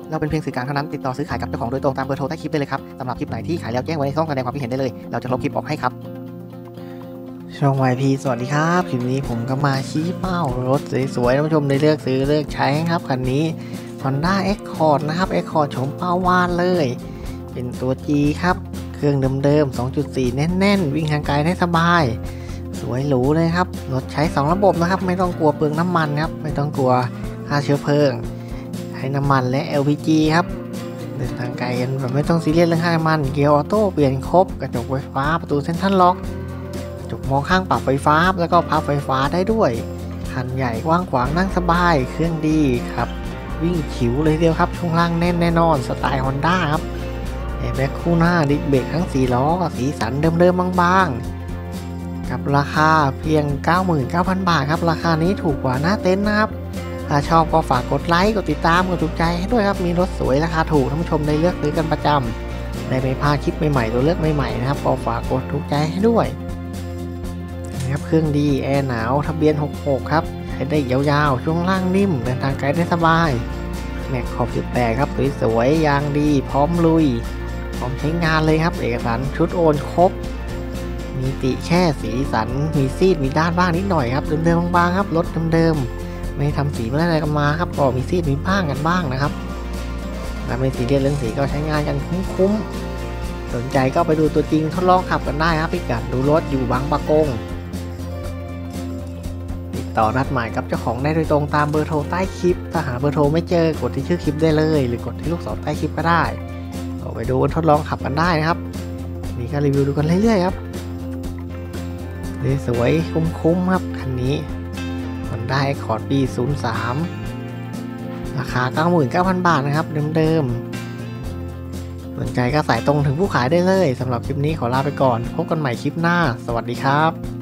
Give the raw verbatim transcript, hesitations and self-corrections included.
เราเป็นเพียงสื่อกลางเท่านั้นติดต่อซื้อขายกับเจ้าของโดยตรงตามเบอร์โทรใต้คลิปได้เลยครับสำหรับคลิปไหนที่ขายแล้วแจ้งไว้ในช่องแสดงความคิดเห็นได้เลยเราจะลบคลิปออกให้ครับช่อง วาย พี สวัสดีครับคลิปนี้ผมก็มาชี้เป้ารถสวยๆท่านผู้ชมได้เลือกซื้อเลือกใช้ครับคันนี้ Honda Accord นะครับ Accord โฉมปาวานเลยเป็นตัว G ครับเครื่องเดิมๆ สองจุดสี่ แน่นๆวิ่งทางไกลได้สบายสวยหรูเลยครับรถใช้สองระบบนะครับไม่ต้องกลัวเปลืองน้ำมันครับไม่ต้องกลัวค่าเชื้อเพลิงใช้น้ำมันและ แอล พี จี ครับเดินทางไกลกันแบบไม่ต้องซีเรียสเรื่องค่าน้ำมันเกียร์ออโต้เปลี่ยนครบกระจกไฟฟ้าประตูเซ็นทรัลล็อกกระจกมองข้างปรับไฟฟ้าแล้วก็พับไฟฟ้าได้ด้วยคันใหญ่กว้างขวางนั่งสบายเครื่องดีครับวิ่งฉิวเลยเดียวครับช่วงล่างแน่นแน่นอนสไตล์ Honda ครับแอร์แบ็คคู่หน้าดิสเบรกทั้งสี่ล้อสีสันเดิมๆบางๆกับราคาเพียง เก้าหมื่นเก้าพัน บาทครับราคานี้ถูกกว่าหน้าเต็นท์นะครับถ้าชอบก็ฝากกดไลค์กดติดตามกดถูกใจให้ด้วยครับมีรถสวยราคาถูกท่านผู้ชมได้เลือกซื้อกันประจำได้ไม่พลาดคลิปใหม่ๆตัวเลือกใหม่ๆนะครับก็ฝากกดถูกใจให้ด้วยนะครับเครื่องดีแอร์หนาวทะเบียนหกหกครับใช้ได้ยาวๆช่วงล่างนิ่มเดินทางไกลได้สบายแม็กขอบสิบแปดครับสวยๆยางดีพร้อมลุยพร้อมใช้งานเลยครับเอกสารชุดโอนครบมีติแค่สีสันมีซีดมีด้านบ้างนิดหน่อยครับเดิมๆบางๆครับรถเดิมๆไม่ทำสีไม่ได้อะไรกันมาครับก็มีซีดมีบ้างกันบ้างนะครับถ้าไม่ซีเรียสเรื่องสีก็ใช้งานกันคุ้มๆสนใจก็ไปดูตัวจริงทดลองขับกันได้ครับพิกัดดูรถอยู่บางปะกงติดต่อนัดหมายกับเจ้าของได้โดยตรงตามเบอร์โทรใต้คลิปถ้าหาเบอร์โทรไม่เจอกดที่ชื่อคลิปได้เลยหรือกดที่ลูกศรใต้คลิปก็ได้ก็ไปดูทดลองขับกันได้นะครับนี่ก็รีวิวดูกันเรื่อยๆครับสวยคุ้มๆครับคันนี้Honda Accord ปีศูนย์สามราคา เก้าหมื่นเก้าพัน บาทนะครับเดิมๆสนใจก็สายตรงถึงผู้ขายได้เลยสำหรับคลิปนี้ขอลาไปก่อนพบกันใหม่คลิปหน้าสวัสดีครับ